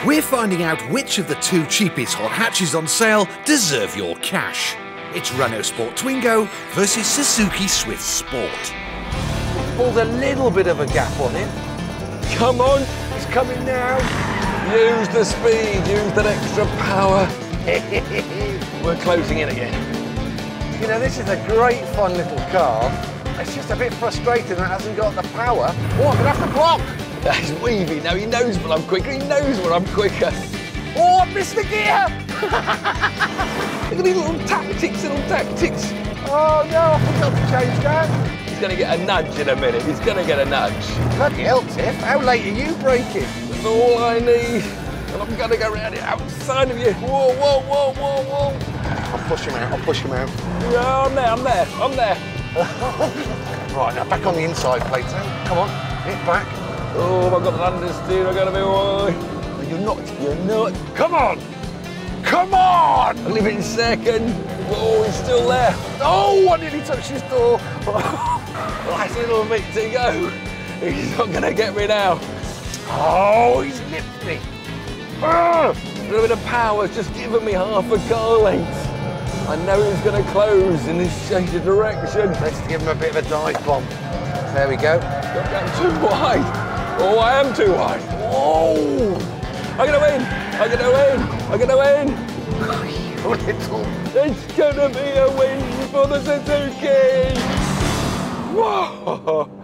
We're finding out which of the two cheapest hot hatches on sale deserve your cash. It's Renault Sport Twingo versus Suzuki Swift Sport. Pulled a little bit of a gap on him. Come on, he's coming now. Use the speed, use that extra power. We're closing in again. You know, this is a great fun little car. It's just a bit frustrating that it hasn't got the power. Oh, I'm gonna have to block. He's weaving now, he knows when I'm quicker, he knows when I'm quicker. Oh, I missed the gear! Look at these little tactics, Oh no, I forgot to change that. He's gonna get a nudge in a minute, he's gonna get a nudge. Bloody hell, Tiff, how late are you braking? That's all I need. And I'm gonna go round it outside of you. Whoa, whoa, whoa, whoa, whoa. I'll push him out. Yeah, I'm there. Right, now back on the inside, Plato. Come on, hit back. Oh, I've got an understeer, I've got to be wide. You're not. Come on! I'll leave it in second. Oh, he's still there. Oh, I nearly touched his door. Last little bit to go. He's not going to get me now. Oh, he's nipped me. A little bit of power, just giving me half a car length. I know he's going to close in this change of direction. Let's give him a bit of a dive bomb. There we go. Got down too wide. Oh, I am too wide. Oh! I'm going to win. Little. It's going to be a win for the Suzuki. Whoa!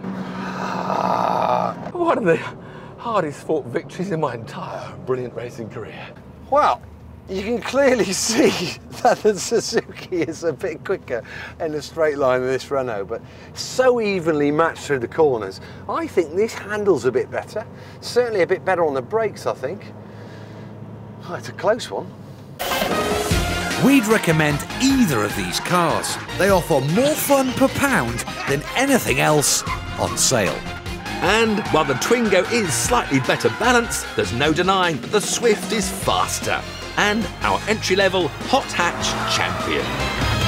One of the hardest fought victories in my entire brilliant racing career. Well, you can clearly see that the Suzuki is a bit quicker in a straight line than this Renault, but so evenly matched through the corners. I think this handles a bit better. Certainly a bit better on the brakes, I think. Oh, it's a close one. We'd recommend either of these cars. They offer more fun per pound than anything else on sale. And while the Twingo is slightly better balanced, there's no denying that the Swift is faster and our entry-level hot hatch champion.